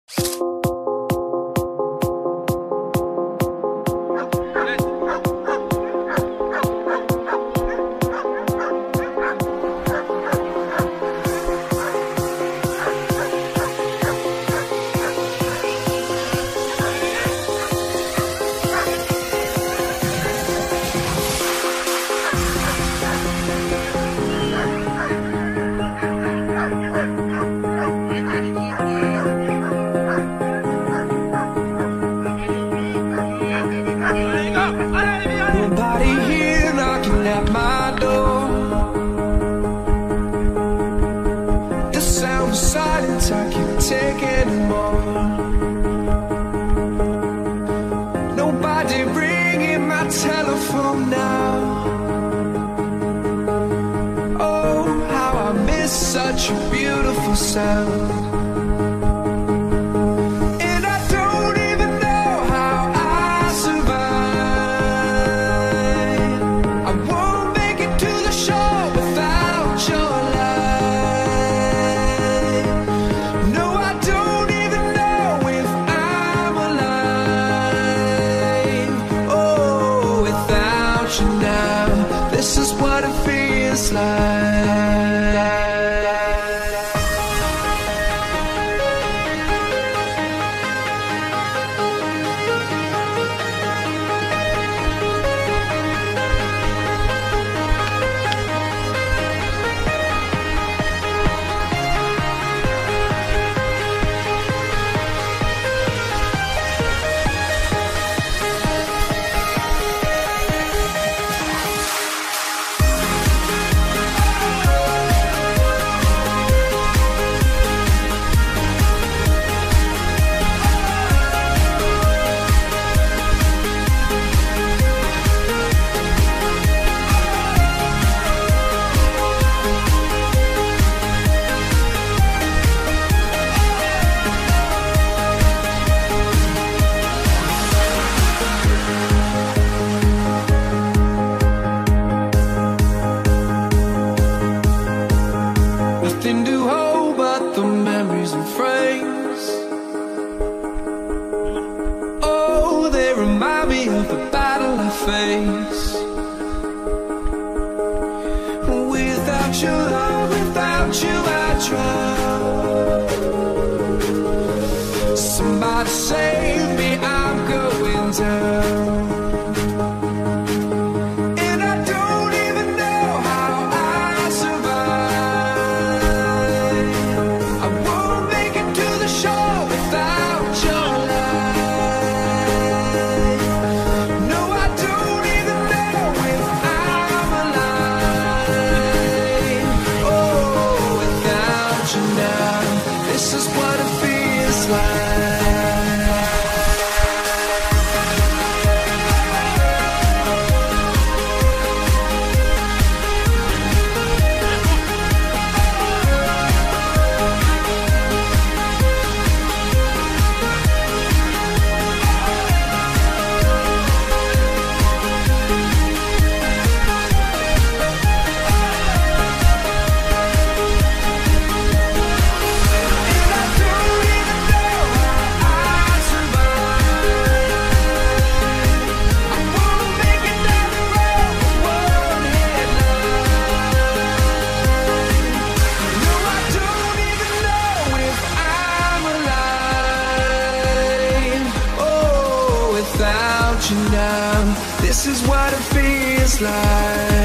Nobody here knocking at my door. The sound of silence, I can't take anymore. Nobody ringing my telephone now. Oh, how I miss such a beautiful sound. This is what it feels like. Nothing to hold but the memories and frames. Oh, they remind me of the battle I faced. Without your love, without you I drown. Somebody save me, I'm going down. This is what it feels like. Without you now, this is what it feels like.